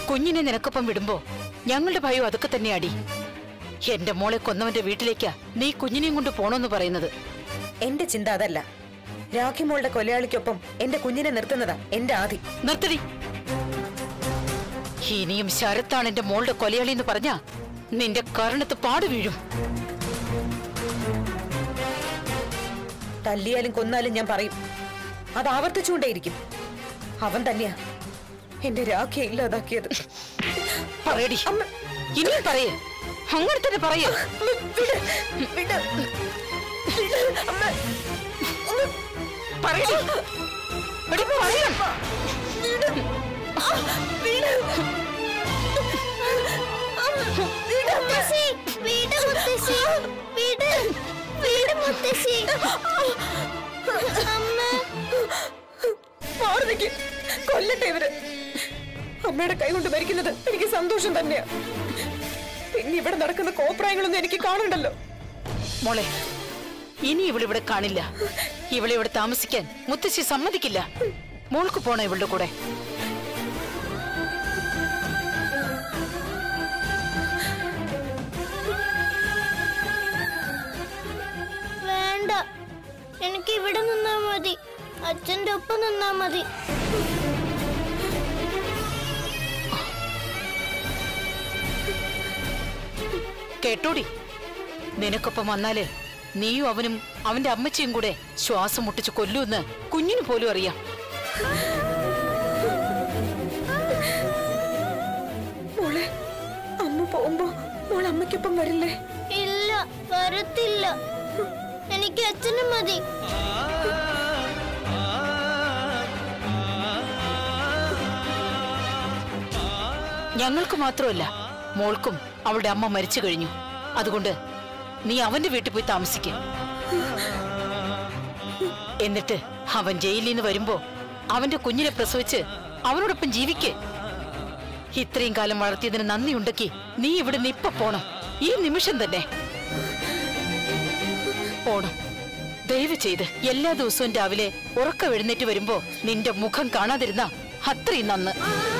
കുഞ്ഞിനെ നിനക്കൊപ്പം വിടുമ്പോ ഞങ്ങളുടെ ഭയം അതൊക്കെ തന്നെയാടി. എന്റെ മോളെ കൊന്നവന്റെ വീട്ടിലേക്കാ നീ കുഞ്ഞിനെയും കൊണ്ട് പോണോന്ന് പറയുന്നത്. എന്റെ ചിന്ത അതല്ല. രാഖി മോളുടെ കൊലയാളിക്കൊപ്പം എന്റെ കുഞ്ഞിനെ നിർത്തുന്നതാ എന്റെ ആദി. നിർത്തടി. ഇനിയും ശരത്താണ് എന്റെ മോളുടെ കൊലയാളി എന്ന് പറഞ്ഞാ നിന്റെ കാരണത്ത് പാട് വീഴും. തല്ലിയാലും കൊന്നാലും ഞാൻ പറയും. അത് ആവർത്തിച്ചുകൊണ്ടേയിരിക്കും. അവൻ തന്നെയാ എന്റെ രാഖിയെ ഇല്ലാതാക്കിയത്. പറയടി, ഇനിയും പറയേ. അങ്ങനെ തന്നെ പറയേ. പറയടി. കൊല്ലട്ടെ ഇവര്. അമ്മയുടെ കൈ കൊണ്ട് മരിക്കുന്നത് എനിക്ക് സന്തോഷം തന്നെയാ. പിന്നെ ഇവിടെ നടക്കുന്ന കോപ്രായങ്ങളൊന്നും എനിക്ക് കാണണ്ടല്ലോ. മോളെ, ഇനി ഇവളിവിടെ കാണില്ല. ഇവളെ ഇവിടെ താമസിക്കാൻ മുത്തശ്ശി സമ്മതിക്കില്ല. മോൾക്ക് പോണ ഇവളുടെ കൂടെ. വേണ്ട, എനിക്ക് ഇവിടെ നിന്നാ മതി. അച്ഛന്റെ ഒപ്പം നിന്നാ മതി. കേട്ടോടി, നിനക്കൊപ്പം വന്നാല് നീയും അവനും അവന്റെ അമ്മച്ചിയും കൂടെ ശ്വാസം മുട്ടിച്ച് കൊല്ലൂന്ന് കുഞ്ഞിന് പോലും അറിയാം. മോളെ, അമ്മ പോകുമ്പോ മോൾ അമ്മയ്ക്കൊപ്പം വരില്ലേ? ഇല്ല, വരത്തില്ല. എനിക്ക് അച്ഛനും മതി. ഞങ്ങൾക്ക് മാത്രമല്ല, മോൾക്കും അവളുടെ അമ്മ മരിച്ചു കഴിഞ്ഞു. അതുകൊണ്ട് നീ അവന്റെ വീട്ടിൽ പോയി താമസിക്കും. എന്നിട്ട് അവൻ ജയിലിൽ നിന്ന് വരുമ്പോ അവന്റെ കുഞ്ഞിനെ പ്രസവിച്ച് അവനോടൊപ്പം ജീവിക്കേ. ഇത്രയും കാലം വളർത്തിയതിന് നന്ദി ഉണ്ടെങ്കിൽ നീ ഇവിടെ നിന്ന് ഇപ്പൊ പോണം. ഈ നിമിഷം തന്നെ പോണം. ദയവ് ചെയ്ത് എല്ലാ ദിവസവും രാവിലെ ഉറക്കം എഴുന്നേറ്റ് വരുമ്പോ നിന്റെ മുഖം കാണാതിരുന്ന അത്രയും നന്ന്.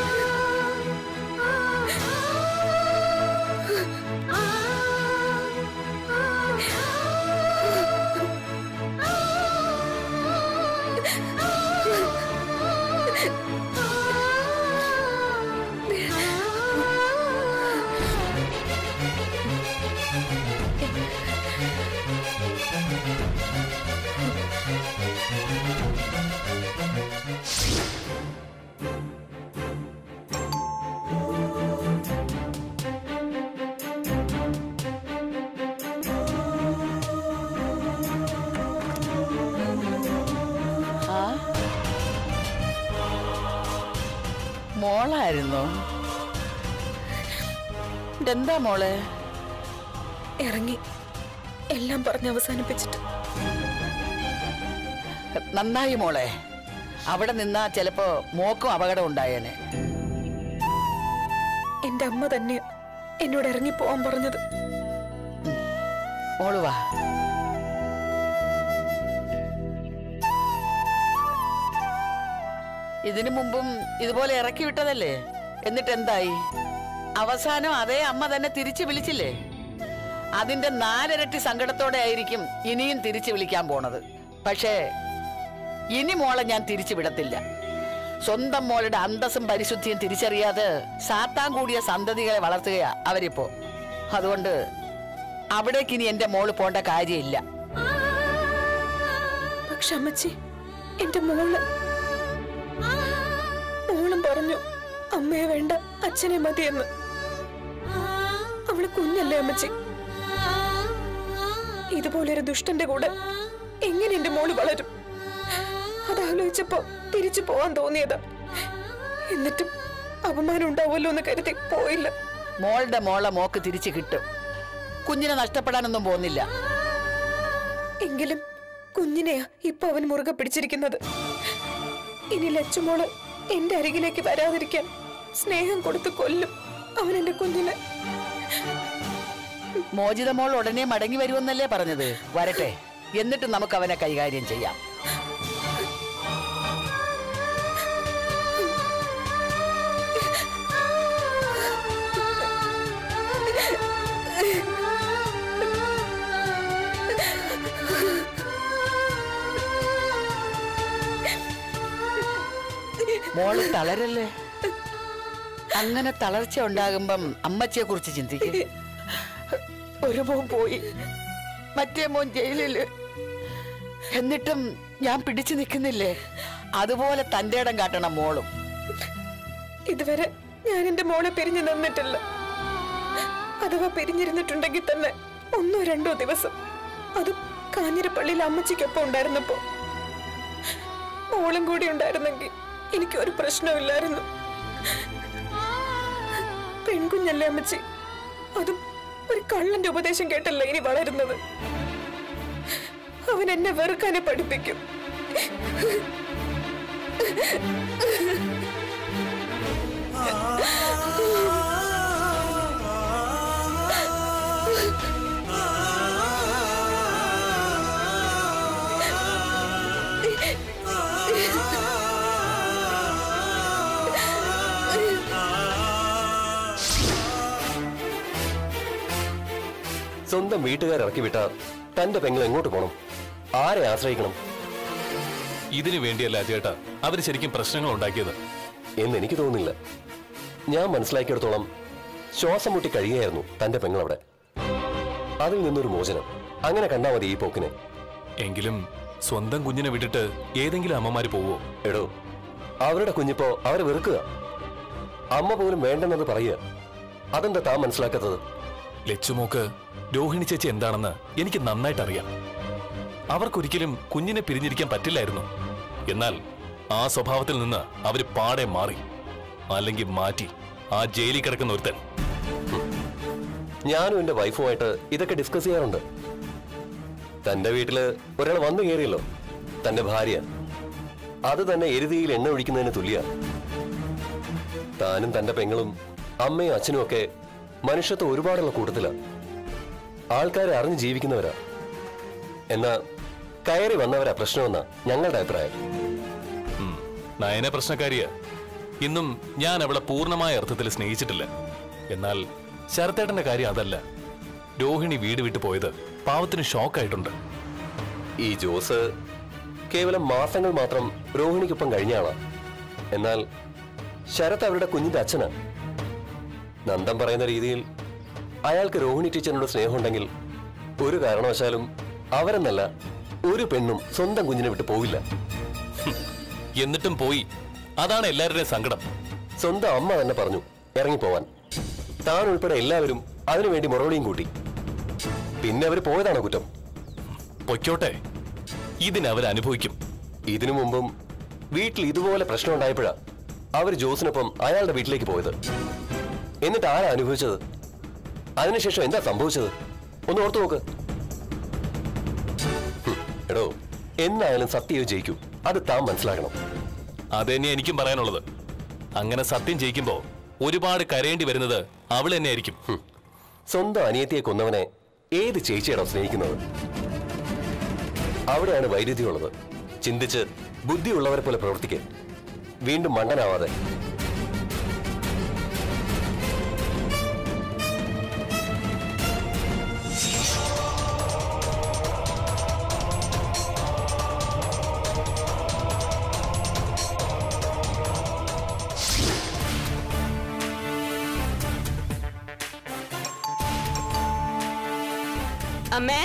മോളായിരുന്നോ? എന്താ മോളെ? ഇറങ്ങി എല്ലാം പറഞ്ഞ് അവസാനിപ്പിച്ചിട്ട്. നന്നായി മോളെ. അവിടെ നിന്നാ ചിലപ്പോ മോക്കും അപകടം ഉണ്ടായേനെ. എന്റെ അമ്മ തന്നെ എന്നോട് ഇറങ്ങി പോവാൻ പറഞ്ഞത്. മോള് വാ. ഇതിനു മുമ്പും ഇതുപോലെ ഇറക്കി വിട്ടതല്ലേ? എന്നിട്ട് എന്തായി? അവസാനം അതേ അമ്മ തന്നെ തിരിച്ചു വിളിച്ചില്ലേ? അതിന്റെ 4 ഇരട്ടി സങ്കടത്തോടെ ആയിരിക്കും ഇനിയും തിരിച്ചു വിളിക്കാൻ പോണത്. പക്ഷേ ഇനി മോളെ ഞാൻ തിരിച്ചു വിടത്തില്ല. സ്വന്തം മോളുടെ അന്തസ്സും പരിശുദ്ധിയും തിരിച്ചറിയാതെ സാത്താൻ കൂടിയ സന്തതികളെ വളർത്തുകയാ അവരിപ്പോ. അതുകൊണ്ട് അവിടേക്ക് ഇനി എന്റെ മോള് പോണ്ട കാര്യമില്ല. പക്ഷെ അമ്മച്ചി, എന്റെ മോളും പറഞ്ഞു അമ്മയെ വേണ്ട, അച്ഛനെ മതിയെന്ന്. അവള് കുഞ്ഞല്ലേ അമ്മച്ചി. ഇതുപോലൊരു ദുഷ്ടന്റെ കൂടെ എങ്ങനെ എന്റെ മോള് വളരും? അതാലോചിച്ചപ്പോ തിരിച്ചു പോവാൻ തോന്നിയതാ. എന്നിട്ടും അപമാനം ഉണ്ടാവുമല്ലോ എന്ന് കരുതി പോയില്ല. മോളുടെ മോളെ മോക്ക് തിരിച്ചു കിട്ടും. കുഞ്ഞിനെ നഷ്ടപ്പെടാനൊന്നും പോകുന്നില്ല. എങ്കിലും കുഞ്ഞിനെയാ ഇപ്പൊ അവൻ മുറുകെ പിടിച്ചിരിക്കുന്നത്. ഇനി ലച്ചുമോള് എന്റെ അരികിലേക്ക് വരാതിരിക്കാൻ സ്നേഹം കൊടുത്ത് കൊല്ലും അവൻ എന്റെ കുഞ്ഞിനെ. മോചിത മോൾ ഉടനെ മടങ്ങി വരുമെന്നല്ലേ പറഞ്ഞത്? വരട്ടെ, എന്നിട്ട് നമുക്ക് അവനെ കൈകാര്യം ചെയ്യാം. മോള് തളരല്ലേ. അങ്ങനെ തളർച്ച ഉണ്ടാകുമ്പം അമ്മച്ചിയെ കുറിച്ച് ചിന്തിക്കും. ഒരു മോൻ പോയി, മറ്റേ മോൻ ജയിലില്. എന്നിട്ടും ഞാൻ പിടിച്ചു നിൽക്കുന്നില്ലേ? അതുപോലെ തന്റെ ഇടം കാട്ടണം മോളും. ഇതുവരെ ഞാൻ എന്റെ മോളെ പിരിഞ്ഞു നിന്നിട്ടില്ല. അഥവാ പിരിഞ്ഞിരുന്നിട്ടുണ്ടെങ്കിൽ തന്നെ 1-2 ദിവസം, അതും കാഞ്ഞിരപ്പള്ളിയിൽ അമ്മച്ചിക്കൊപ്പം ഉണ്ടായിരുന്നപ്പോ. മോളും കൂടി ഉണ്ടായിരുന്നെങ്കിൽ എനിക്കൊരു പ്രശ്നമില്ലായിരുന്നു. പെൺകുഞ്ഞല്ലേ അമ്മച്ചി, അതും ഒരു കള്ളന്റെ ഉപദേശം കേട്ടല്ല ഇനി വളരുന്നത്. അവൻ എന്നെ വെറുക്കാനെ പഠിപ്പിക്കും. സ്വന്തം വീട്ടുകാരിറക്കി വിട്ട തന്റെ പെങ്ങൾ എങ്ങോട്ട് പോണം? ആരെ ആശ്രയിക്കണം? ഇതിനു വേണ്ടിയല്ല ചേട്ടാ അവര് ശരിക്കും പ്രശ്നങ്ങൾ ഉണ്ടാക്കിയത് എന്ന് എനിക്ക് തോന്നുന്നില്ല. ഞാൻ മനസ്സിലാക്കിയെടുത്തോളം ശ്വാസം മുട്ടി കഴിയുകയായിരുന്നു തന്റെ പെങ്ങൾ അവിടെ. അതിൽ നിന്നൊരു മോചനം അങ്ങനെ കണ്ടാ മതി ഈ പോക്കിനെ. എങ്കിലും സ്വന്തം കുഞ്ഞിനെ വിട്ടിട്ട് ഏതെങ്കിലും അമ്മമാര് പോവോ? എടോ, അവരുടെ കുഞ്ഞിപ്പോ അവരെ വെറുക്കുക. അമ്മ പോലും വേണ്ടെന്നത് പറയുക. അതെന്താ താൻ മനസ്സിലാക്കാത്തത്? ലച്ചുമോക്ക് രോഹിണി ചേച്ചി എന്താണെന്ന് എനിക്ക് നന്നായിട്ട് അറിയാം. അവർക്കൊരിക്കലും കുഞ്ഞിനെ പിരിഞ്ഞിരിക്കാൻ പറ്റില്ലായിരുന്നു. എന്നാൽ ആ സ്വഭാവത്തിൽ നിന്ന് അവര് പാടെ മാറി, അല്ലെങ്കിൽ മാറ്റി ആ ജയിലിൽ കിടക്കുന്ന ഒരുത്തൻ. ഞാനും എന്റെ വൈഫുമായിട്ട് ഇതൊക്കെ ഡിസ്കസ് ചെയ്യാറുണ്ട്. തന്റെ വീട്ടില് ഒരാൾ വന്നു കയറിയല്ലോ, തന്റെ ഭാര്യ. അത് തന്നെ എരുതിയിൽ എണ്ണ ഒഴിക്കുന്നതിന് തുല്യ. താനും തന്റെ പെങ്ങളും അമ്മയും അച്ഛനും ഒക്കെ മനുഷ്യത്വം ഒരുപാടുള്ള കൂട്ടത്തിലാ. ആൾക്കാരെ അറിഞ്ഞ് ജീവിക്കുന്നവരാ. എന്നാ കയറി വന്നവരാ പ്രശ്നമെന്നാ ഞങ്ങളുടെ അഭിപ്രായം. നയന പ്രശ്നക്കാരിയാ. ഇന്നും ഞാൻ അവളെ പൂർണ്ണമായ അർത്ഥത്തിൽ സ്നേഹിച്ചിട്ടില്ല. എന്നാൽ ശരത്തേട്ടന്റെ കാര്യം അതല്ല. രോഹിണി വീട് വിട്ടു പോയത് പാവത്തിന് ഷോക്കായിട്ടുണ്ട്. ഈ ജോസ് കേവലം മാസങ്ങൾ മാത്രം രോഹിണിക്കൊപ്പം കഴിഞ്ഞ ആളാ. എന്നാൽ ശരത് അവരുടെ കുഞ്ഞിന്റെ അച്ഛനാ. നന്ദൻ പറയുന്ന രീതിയിൽ അയാൾക്ക് രോഹിണി ടീച്ചറിനോട് സ്നേഹമുണ്ടെങ്കിൽ ഒരു കാരണവശാലും അവരെന്നല്ല ഒരു പെണ്ണും സ്വന്തം കുഞ്ഞിനെ വിട്ട് പോവില്ല. എന്നിട്ടും പോയി. അതാണ് എല്ലാവരുടെയും സങ്കടം. സ്വന്തം അമ്മ തന്നെ പറഞ്ഞു ഇറങ്ങിപ്പോവാൻ. താൻ ഉൾപ്പെടെ എല്ലാവരും അതിനുവേണ്ടി മുറവിളിയും കൂട്ടി. പിന്നെ അവർ പോയതാണോ കുറ്റം? പൊയ്ക്കോട്ടെ, ഇതിനവരനുഭവിക്കും. ഇതിനു മുമ്പും വീട്ടിൽ ഇതുപോലെ പ്രശ്നം ഉണ്ടായപ്പോഴാ അവർ ജോസിനൊപ്പം അയാളുടെ വീട്ടിലേക്ക് പോയത്. എന്നിട്ട് ആരാ അനുഭവിച്ചത്? അതിനുശേഷം എന്താ സംഭവിച്ചത്? ഒന്ന് ഓർത്തു നോക്ക്. എടോ, എന്നായാലും സത്യം ജയിക്കൂ. അത് താൻ മനസ്സിലാക്കണം. അതന്നെ എനിക്കും പറയാനുള്ളത്. അങ്ങനെ സത്യം ജയിക്കുമ്പോ ഒരുപാട് കരയേണ്ടി വരുന്നത് അവൾ തന്നെയായിരിക്കും. സ്വന്തം അനിയത്തിയെ കൊന്നവനെ ഏത് ചേച്ചിയാണോ സ്നേഹിക്കുന്നത്? അവിടെയാണ് വൈരുദ്ധ്യമുള്ളത്. ചിന്തിച്ച് ബുദ്ധിയുള്ളവരെ പോലെ പ്രവർത്തിക്കുക. വീണ്ടും മണ്ടനാവാതെ. അമ്മേ,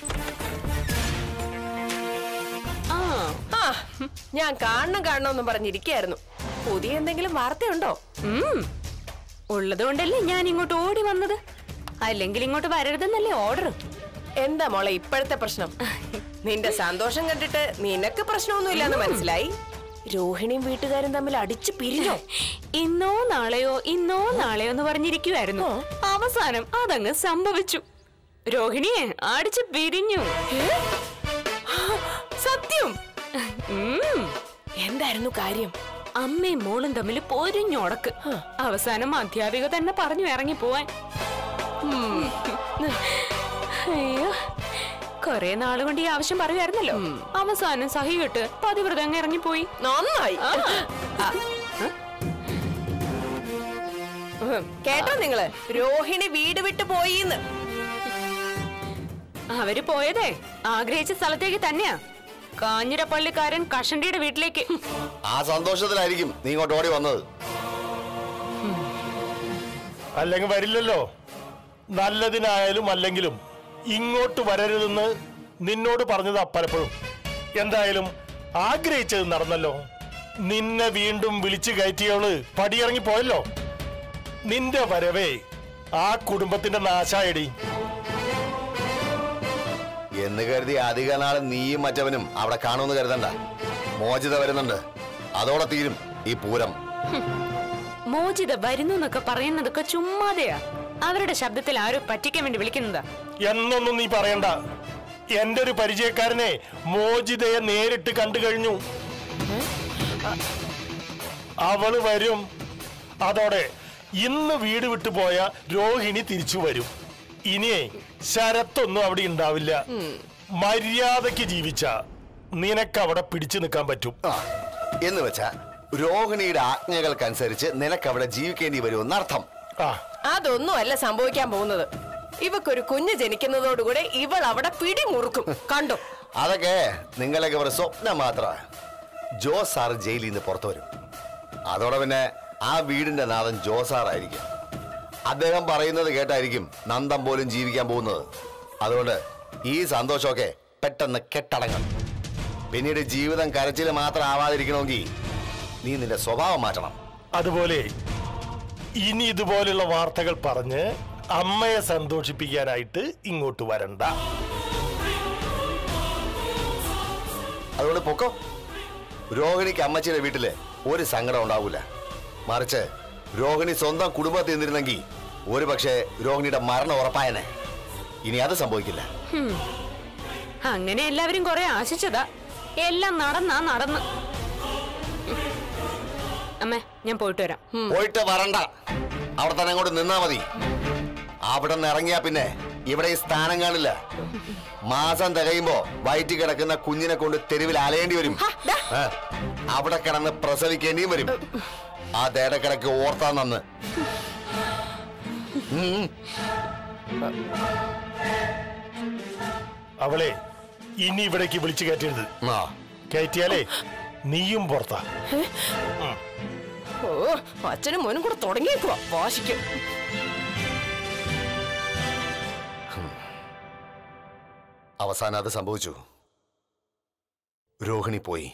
ഞാൻ കാണണമെന്ന് പറഞ്ഞിരിക്കായിരുന്നു. പുതിയ എന്തെങ്കിലും വാർത്തയുണ്ടോ? ഉള്ളതുകൊണ്ടല്ലേ ഞാൻ ഇങ്ങോട്ട് ഓടി വന്നത്. അല്ലെങ്കിൽ ഇങ്ങോട്ട് വരരുതെന്നല്ലേ ഓർഡർ. എന്താ മോളെ ഇപ്പോഴത്തെ പ്രശ്നം? നിന്റെ സന്തോഷം കണ്ടിട്ട് നിനക്ക് പ്രശ്നമൊന്നുമില്ലാന്ന് മനസ്സിലായി. രോഹിണിയും വീട്ടുകാരും തമ്മിൽ അടിച്ചു പിരിഞ്ഞോ? ഇന്നോ നാളെയോ എന്ന് പറഞ്ഞിരിക്കുവായിരുന്നു. അവസാനം അതങ്ങ് സംഭവിച്ചു. രോഹിണിയെ അടിച്ചു പിരിഞ്ഞു. സത്യം? എന്തായിരുന്നു കാര്യം? അമ്മയും മോളും തമ്മിൽ പൊരിഞ്ഞോടക്ക്. അവസാനം അധ്യാപിക തന്നെ പറഞ്ഞു ഇറങ്ങി പോവാൻ. അയ്യോ, കൊറേ നാളുകൊണ്ട് ഈ ആവശ്യം പറയുമായിരുന്നല്ലോ. അവസാനം സഹി കെട്ട് പതിവ്രത അങ്ങ് ഇറങ്ങിപ്പോയി. നന്നായി. കേട്ടോ നിങ്ങള്? രോഹിണി വീട് വിട്ടു പോയിന്ന്. അവര് പോയതേ ആഗ്രഹിച്ച സ്ഥലത്തേക്ക് തന്നെയാ, കാഞ്ഞിരപ്പള്ളിക്കാരൻ കഷണ്ടിയുടെ വീട്ടിലേക്ക്. ആ സന്തോഷത്തിലായിരിക്കും നീ ഇങ്ങോട്ട് ഓടി വന്നത്. അല്ലെങ്കിൽ വരില്ലല്ലോ. നല്ലതിനായാലും അല്ലെങ്കിലും ഇങ്ങോട്ട് വരരുതെന്ന് നിന്നോട് പറഞ്ഞതാ പലപ്പോഴും. എന്തായാലും ആഗ്രഹിച്ചത് നടന്നല്ലോ. നിന്നെ വീണ്ടും വിളിച്ചു കയറ്റിയവള് പടിയിറങ്ങി പോയല്ലോ. നിന്റെ വരവേ ആ കുടുംബത്തിന്റെ നാശായടി എന്ന് കരുതി അധിക നാള് നീയും മറ്റവനും അവിടെ കാണുമെന്ന് കരുതണ്ട. മോചിത വരുന്നുണ്ട്, അതോടെ തീരും ഈ പൂരം. മോചിത വരുന്നു എന്നൊക്കെ പറയുന്നതൊക്കെ ചുമ്മാതെയാ. അവരുടെ ശബ്ദത്തിൽ ആരോ പറ്റിക്കാൻ വേണ്ടി വിളിക്കുന്നതാ. എന്നൊന്നും നീ പറയണ്ട. എന്റെ ഒരു പരിചയക്കാരനെ മോചിതയെ നേരിട്ട് കണ്ടു കഴിഞ്ഞു. അവള് വരും. അതോടെ ഇന്ന് വീട് വിട്ടുപോയ രോഹിണി തിരിച്ചു വരും. ഇനിയേ ശരത്തൊന്നും അവിടെ ഉണ്ടാവില്ല. മര്യാദക്ക് ജീവിച്ച നിനക്ക് അവിടെ പിടിച്ചു നിൽക്കാൻ പറ്റും. എന്ന് വെച്ചാ രോഹിണിയുടെ ആജ്ഞകൾക്കനുസരിച്ച് നിനക്ക് അവിടെ ജീവിക്കേണ്ടി വരുമെന്നർത്ഥം. അതൊന്നും അല്ല സംഭവിക്കാൻ പോകുന്നത്. ഇവക്കൊരു കുഞ്ഞ് ജനിക്കുന്നതോടുകൂടെ ഇവൾ അവിടെ പിടിമുറുക്കും. കണ്ടോ? അതൊക്കെ നിങ്ങളൊക്കെ ഒരു സ്വപ്നം മാത്രമാണ്. ജോസ് സാർ ജയിലിൽ നിന്ന് പുറത്തു വരും. അതോടെ പിന്നെ ആ വീടിന്റെ നാഥൻ ജോസാറായിരിക്കും. അദ്ദേഹം പറയുന്നത് കേട്ടായിരിക്കും നന്ദം പോലും ജീവിക്കാൻ പോകുന്നത്. അതുകൊണ്ട് ഈ സന്തോഷമൊക്കെ പെട്ടെന്ന് കെട്ടടങ്ങും. പിന്നീട് ജീവിതം കരച്ചിൽ മാത്രം ആവാതിരിക്കണമെങ്കിൽ നീ നിന്റെ സ്വഭാവം മാറ്റണം. അതുപോലെ ഇനി ഇതുപോലുള്ള വാർത്തകൾ പറഞ്ഞ് അമ്മയെ സന്തോഷിപ്പിക്കാനായിട്ട് ഇങ്ങോട്ട് വരണ്ട. അതുകൊണ്ട് പൊക്കോ. രോഹിണിക്ക് അമ്മച്ചിയുടെ വീട്ടില് ഒരു സങ്കടം ഉണ്ടാവൂല. മറിച്ച് രോഹിണി സ്വന്തം കുടുംബത്തിൽ നിന്നിരുന്നെങ്കിൽ ഒരു പക്ഷേ രോഹിണിയുടെ മരണം ഉറപ്പായനെ. ഇനി അത് സംഭവിക്കില്ല. അങ്ങനെ എല്ലാവരും കുറെ ആശിച്ചതാ. എല്ലാം നടന്നു. അമ്മേ, ഞാൻ പോയിട്ട് വരാം. പോയിട്ട് വരണ്ട, അവിടെ തന്നെ അങ്ങോട്ട് നിന്നാ മതി. അവിടെ നിന്ന് ഇറങ്ങിയാ പിന്നെ ഇവിടെ ഈ സ്ഥാനം കാണില്ല. മാസം തികയുമ്പോ വയറ്റി കിടക്കുന്ന കുഞ്ഞിനെ കൊണ്ട് തെരുവിൽ അലയേണ്ടി വരും. അവിടെ കിടന്ന് പ്രസവിക്കേണ്ടിയും വരും. ആ ദേടക്കിടക്ക് ഓർത്താ നന്ന്. അവളെ ഇനി ഇവിടേക്ക് വിളിച്ചു കയറ്റരുത്. കയറ്റിയാലേ നീയും പുറത്താ. ഓ, അച്ഛനും മോനും കൂടെ തുടങ്ങിയേക്കുവാ വാശിക്കും. അവസാനം അത് സംഭവിച്ചു. രോഹിണി പോയി.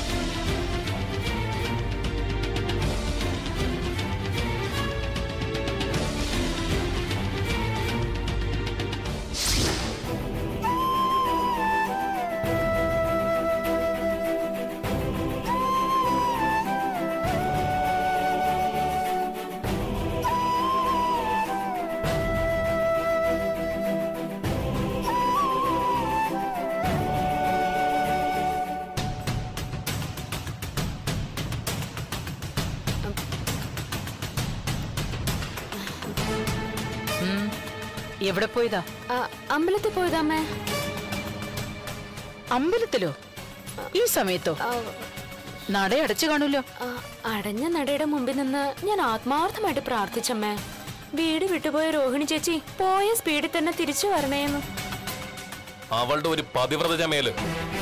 എവിടെ പോയതാ? അമ്പലത്തിൽ പോയതാ അമ്മേ. അമ്പലത്തിലോ? ഈ സമയത്തോ? നടയടച്ചു കാണൂല്ലോ. അടഞ്ഞ നടയുടെ മുമ്പിൽ നിന്ന് ഞാൻ ആത്മാർത്ഥമായിട്ട് പ്രാർത്ഥിച്ചമ്മേ, വീട് വിട്ടുപോയ രോഹിണി ചേച്ചി പോയ സ്പീഡിൽ തന്നെ തിരിച്ചു വരണേന്ന്. അവളുടെ ഒരു പതിവ്രത ചമയല്.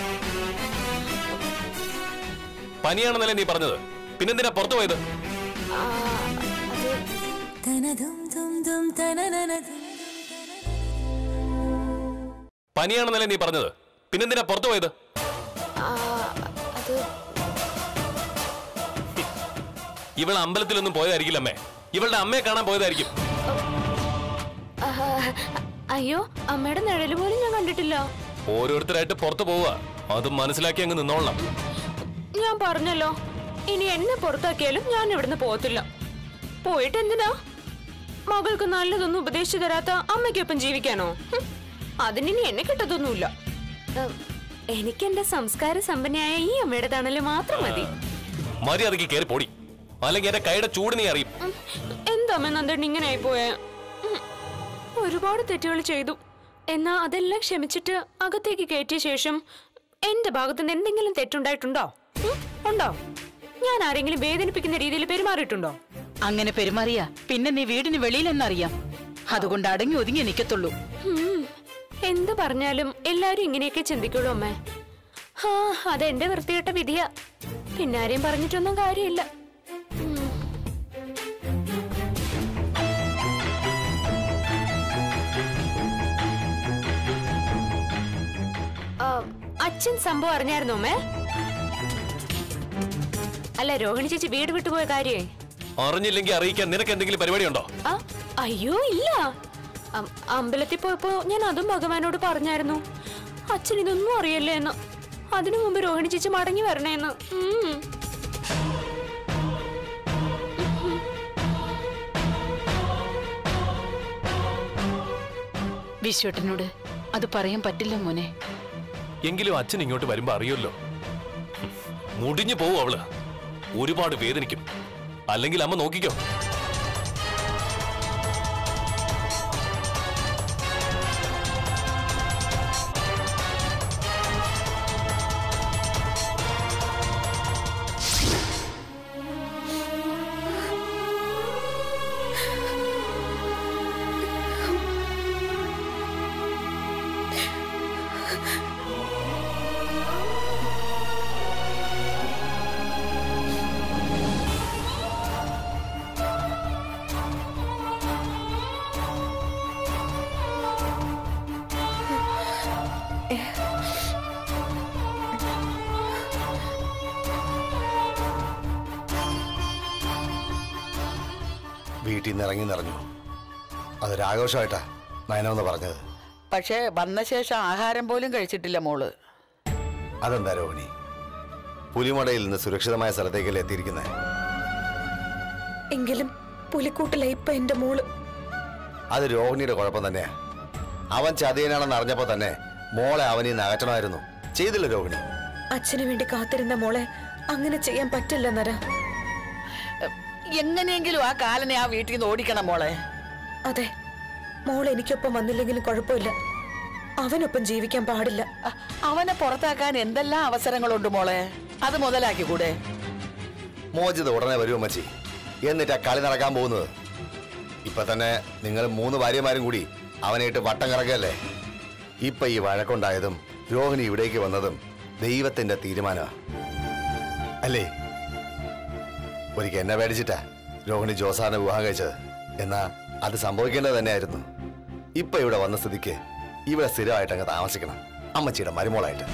പനിയാണെന്നല്ലേ നീ പറഞ്ഞത്? പിന്നെന്തിനാ പുറത്തു പോയത്? പനിയാണെന്നല്ലേ നീ പറഞ്ഞത്? പിന്നെന്തിനാ പുറത്തു പോയത്? ഇവൾ അമ്പലത്തിലൊന്നും പോയതായിരിക്കില്ല അമ്മേ. ഇവളുടെ അമ്മയെ കാണാൻ പോയതായിരിക്കും. അയ്യോ, അമ്മയുടെ നിഴല് പോലും ഞാൻ കണ്ടിട്ടില്ല. ഓരോരുത്തരായിട്ട് പുറത്തു പോവുക, അത് മനസ്സിലാക്കി അങ്ങ് നിന്നോളണം. ഞാൻ പറഞ്ഞല്ലോ, ഇനി എന്നെ പുറത്താക്കിയാലും ഞാൻ ഇവിടുന്ന് പോകത്തില്ല. പോയിട്ട് എന്തിനാ? മകൾക്ക് നല്ലതൊന്നും ഉപദേശിച്ചു തരാത്ത അമ്മയ്ക്കൊപ്പം ജീവിക്കാനോ? അതിനി എന്നെ കിട്ടതൊന്നുമില്ല. എനിക്ക് എന്റെ സംസ്കാര സമ്പന്നയായ ഈ അമ്മയുടെ തണല് മാത്രം മതി. മര്യാദയ്ക്ക് കയറി പൊടി, അല്ലെങ്കിൽ എന്റെ കൈയുടെ ചൂട് നീ അറിയും. എന്താ നന്ദൻ ഇങ്ങനെ ആയിപ്പോയെ? ഒരുപാട് തെറ്റുകൾ ചെയ്തു. എന്നാ അതെല്ലാം ക്ഷമിച്ചിട്ട് അകത്തേക്ക് കയറ്റിയ ശേഷം എന്റെ ഭാഗത്തുനിന്ന് എന്തെങ്കിലും തെറ്റുണ്ടായിട്ടുണ്ടോ? ഉണ്ടോ? ഞാൻ ആരെങ്കിലും വേദനിപ്പിക്കുന്ന രീതിയിൽ പെരുമാറിയിട്ടുണ്ടോ? അങ്ങനെ പെരുമാറിയാ പിന്നെ നീ വീടിന് വെളിയിലെന്നറിയാം. അതുകൊണ്ട് അടങ്ങി ഒതുങ്ങി നിൽക്കത്തുള്ളൂ. എന്ത് പറഞ്ഞാലും എല്ലാരും ഇങ്ങനെയൊക്കെ ചിന്തിക്കുള്ളൂ അമ്മേ. ആ അതെന്റെ വൃത്തികെട്ട വിധിയാ. പിന്നാരെയും പറഞ്ഞിട്ടൊന്നും കാര്യമില്ല. അച്ഛൻ സംഭവം അറിഞ്ഞായിരുന്നോ അമ്മേ? അല്ല, രോഹിണി ചേച്ചി വീട് വിട്ടുപോയ കാര്യേ അറിഞ്ഞില്ലെങ്കിൽ അറിയിക്കാൻ നിനക്ക് എന്തെങ്കിലും പരിപാടിയുണ്ടോ? അയ്യോ ഇല്ല. അമ്പലത്തിൽ പോയപ്പോ ഞാൻ അതും ഭഗവാനോട് പറഞ്ഞായിരുന്നു. അച്ഛൻ ഇതൊന്നും അറിയല്ലേ എന്ന്. അതിനു മുമ്പ് രോഹിണി ചേച്ചി മടങ്ങി വരണേന്ന്. വിശ്വട്ടനോട് അത് പറയാൻ പറ്റില്ല മോനെ. എങ്കിലും അച്ഛൻ ഇങ്ങോട്ട് വരുമ്പോ അറിയുമല്ലോ. മുടിഞ്ഞു പോവും അവള്. ഒരുപാട് വേദനിക്കും. അല്ലെങ്കിൽ അമ്മ നോക്കിക്കോ. വീട്ടിൽ നിന്ന് ഇറങ്ങി നിറഞ്ഞു. അതൊരാഘോഷമായിട്ടാ നയനമെന്ന് പറഞ്ഞത്. പക്ഷേ വന്ന ശേഷം ആഹാരം പോലും കഴിച്ചിട്ടില്ല മോള്. അതെന്താ രോഹിണി? പുലിമടയിൽ നിന്ന് സുരക്ഷിതമായ സ്ഥലത്തേക്കല്ലേ എത്തിയിരിക്കുന്നത്? എങ്കിലും പുലിക്കൂട്ടില ഇപ്പൊ എന്റെ മോള്. അത് രോഹിണിയുടെ കുഴപ്പം തന്നെയാ. അവൻ ചതിയനാണെന്ന് അറിഞ്ഞപ്പോ തന്നെ മോളെ അവനീ അകറ്റണമായിരുന്നു. ചെയ്തില്ല രോഹിണി. അച്ഛന് വേണ്ടി കാത്തിരുന്ന മോളെ അങ്ങനെ ചെയ്യാൻ പറ്റില്ല നര. എങ്ങനെയെങ്കിലും ആ കാലനെ ആ വീട്ടിൽ നിന്ന് ഓടിക്കണം മോളെ. അതെ, മോൾ എനിക്കൊപ്പം വന്നില്ലെങ്കിലും കുഴപ്പമില്ല. അവനൊപ്പം ജീവിക്കാൻ പാടില്ല. അവനെ പുറത്താക്കാൻ എന്തെല്ലാം അവസരങ്ങളുണ്ട് മോളെ. അത് മുതലാക്കി കൂടെ? മോചിത ഉടനെ വരുമോ മച്ചി? എന്നിട്ടാ കളി നടക്കാൻ പോകുന്നത്. ഇപ്പൊ തന്നെ നിങ്ങൾ 3 ഭാര്യമാരും കൂടി അവനായിട്ട് വട്ടം കറക്കല്ലേ. ഇപ്പൊ ഈ വഴക്കുണ്ടായതും രോഹിണി ഇവിടേക്ക് വന്നതും ദൈവത്തിന്റെ തീരുമാനമാണ് അല്ലേ? ഒരിക്കൽ എന്നെ പേടിച്ചിട്ടാ രോഹിണി ജോസാറിനെ വിവാഹം കഴിച്ചത്. എന്നാ അത് സംഭവിക്കേണ്ടത് തന്നെയായിരുന്നു. ഇപ്പൊ ഇവിടെ വന്ന സ്ഥിതിക്ക് ഇവിടെ സ്ഥിരമായിട്ട് അങ്ങ് താമസിക്കണം, അമ്മച്ചിയുടെ മരുമോളായിട്ട്.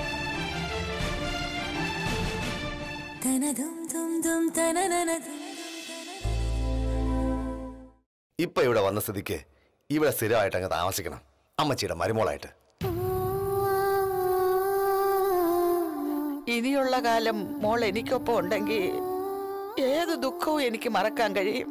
ഇപ്പൊ ഇവിടെ വന്ന സ്ഥിതിക്ക് ഇവിടെ സ്ഥിരമായിട്ട് അങ്ങ് താമസിക്കണം, അമ്മച്ചിയുടെ മരുമോളായിട്ട്. ഇനിയുള്ള കാലം മോൾ എനിക്കൊപ്പം ഉണ്ടെങ്കിൽ ഏത് ദുഃഖവും എനിക്ക് മറക്കാൻ കഴിയും.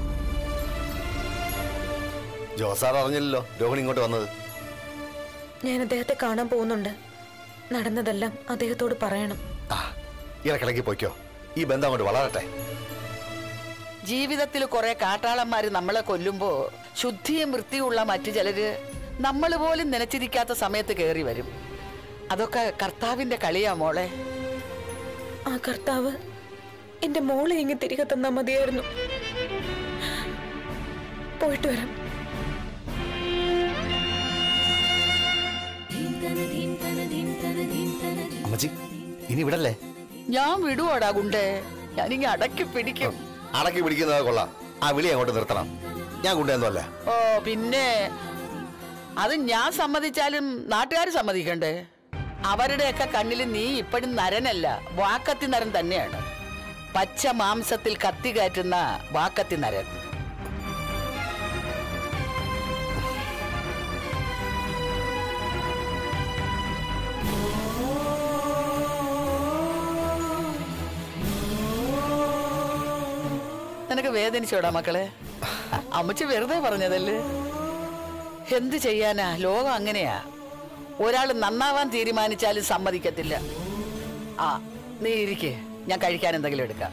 ജോസാർ അറിഞ്ഞില്ലല്ലോ രോഹിണി ഇങ്ങോട്ട് വന്നത്. ഞാൻ അദ്ദേഹത്തെ കാണാൻ പോകുന്നുണ്ട്. നടന്നതെല്ലാം അദ്ദേഹത്തോട് പറയണം. ഇടക്കിടയ്ക്ക് പോയിക്കോ. ഈ ബന്ധം അങ്ങോട്ട് വളരട്ടെ. ജീവിതത്തിൽ കുറെ കാട്ടാളന്മാര് നമ്മളെ കൊല്ലുമ്പോ ശുദ്ധിയും വൃത്തിയുള്ള മറ്റു ചിലര് നമ്മൾ പോലും നനച്ചിരിക്കാത്ത സമയത്ത് കയറി വരും. അതൊക്കെ കർത്താവിന്റെ കളിയാ മോളെ. ആ കർത്താവ് എന്റെ മോളെ ഇങ്ങ് തിരികെ തന്നാ മതിയായിരുന്നു. പോയിട്ട് വരാം. അമ്മച്ചി ഇനി വിടല്ലേ? ഞാൻ വിടുവാടാ ഗുണ്ടേ. ഞാനിങ്ങ അടക്കി പിടിക്കും. അടക്കി പിടിക്കുന്നത് കൊള്ളാം. ആ വിളി അങ്ങോട്ട് നിർത്തണം. ഞാൻ ഗുണ്ടയൊന്നുമല്ല. ഓ പിന്നെ അത് ഞാൻ സമ്മതിച്ചാലും നാട്ടുകാർ സമ്മതിക്കണ്ടേ? അവരുടെയൊക്കെ കണ്ണിൽ നീ ഇപ്പോഴും നരനല്ല, വാക്കത്തി നരൻ തന്നെയാണ്. പച്ച മാംസത്തിൽ കത്തി കയറ്റുന്ന വാക്കത്തി നരൻ. നിനക്ക് വേദനിച്ചോടാ മക്കളെ? അമ്മച്ചി വെറുതെ പറഞ്ഞതല്ലേ. എന്ത് ചെയ്യാനാ, ലോകം അങ്ങനെയാ. ഒരാൾ നന്നാവാൻ തീരുമാനിച്ചാലും സമ്മതിക്കത്തില്ല. ആ നീ ഇരിക്കേ, ഞാൻ കഴിക്കാൻ എന്തെങ്കിലും എടുക്കാം.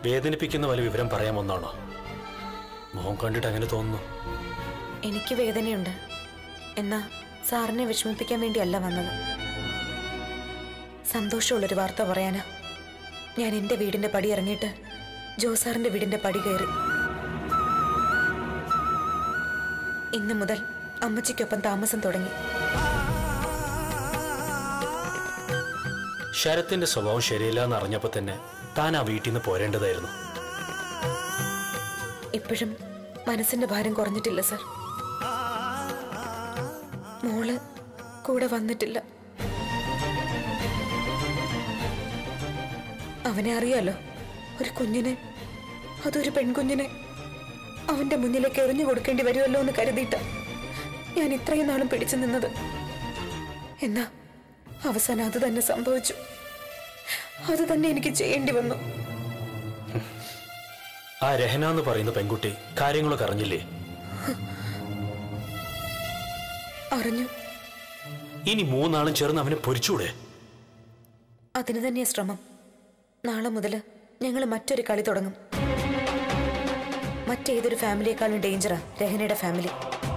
വേദനിപ്പിക്കുന്ന വല്ല വിവരം പറയാമെന്നാണോ? മോൻ കണ്ടിട്ട് അങ്ങനെ തോന്നുന്നു. എനിക്ക് വേദനയുണ്ട്. എന്നാ സാറിനെ വിഷമിപ്പിക്കാൻ വേണ്ടിയല്ല വന്നത്. സന്തോഷമുള്ളൊരു വാർത്ത പറയാനാ ഞാൻ എൻ്റെ വീടിന്റെ പടി ഇറങ്ങിയിട്ട് ജോസാറിന്റെ വീടിന്റെ പടി കയറി. ഇന്നു മുതൽ അമ്മച്ചിക്കൊപ്പം താമസം തുടങ്ങി. ശരത്തിന്റെ സ്വഭാവം ശരിയല്ല എന്ന് അറിഞ്ഞപ്പോ തന്നെ താൻ ആ വീട്ടിൽ നിന്ന് പോരേണ്ടതായിരുന്നു. ഇപ്പോഴും മനസ്സിന്റെ ഭാരം കുറഞ്ഞിട്ടില്ല സർ. മോള് കൂടെ വന്നിട്ടില്ല. അവനെ അറിയാലോ, ഒരു കുഞ്ഞിനെ, അതൊരു പെൺകുഞ്ഞിനെ അവന്റെ മുന്നിലേക്ക് എറിഞ്ഞു കൊടുക്കേണ്ടി വരുമല്ലോ എന്ന് കരുതിയിട്ട ഞാൻ ഇത്രയും നാളും പിടിച്ചു നിന്നത്. എന്നാ അവസാനം അത് തന്നെ സംഭവിച്ചു. അത് തന്നെ എനിക്ക് ചെയ്യേണ്ടി വന്നു. ആ രഹന എന്ന് പറയുന്ന പെൺകുട്ടി കാര്യങ്ങളൊക്കെ അറിഞ്ഞില്ലേ? അറിഞ്ഞു. ഇനി മൂന്നാളും ചേർന്ന് അവനെ പൊരിച്ചൂടെ? അതിന് തന്നെയാ ശ്രമം. നാളെ മുതൽ ഞങ്ങൾ മറ്റൊരു കളി തുടങ്ങും. മറ്റേതൊരു ഫാമിലിയെക്കാളും ഡേഞ്ചറാ രഹനയുടെ ഫാമിലി.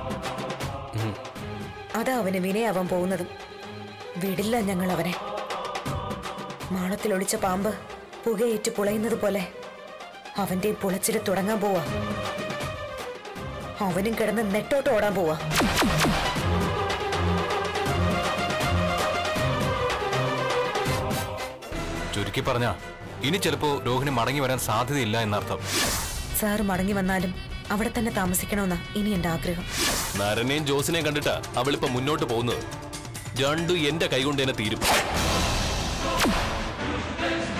അതാ അവന് വിനയാവാൻ പോകുന്നതും. വിടില്ല ഞങ്ങൾ അവനെ. മാളത്തിൽ ഒളിച്ച പാമ്പ് പുകയേറ്റ് പുളയുന്നത് പോലെ അവന്റെ പുളച്ചില് തുടങ്ങാൻ പോവാ. അവനും കിടന്ന് നെട്ടോട്ട് ഓടാൻ പോവാ. ചുരുക്കി പറഞ്ഞ ഇനി ചിലപ്പോ രോഹിണി മടങ്ങി വരാൻ സാധ്യതയില്ല എന്നർത്ഥം. സാർ മടങ്ങി വന്നാലും അവിടെ തന്നെ താമസിക്കണമെന്നാ ഇനി എന്റെ ആഗ്രഹം. നരനെയും ജോസിനെയും കണ്ടിട്ടാ അവളിപ്പോ മുന്നോട്ട് പോകുന്നത്. രണ്ടും എന്റെ കൈകൊണ്ട് തന്നെ തീരും.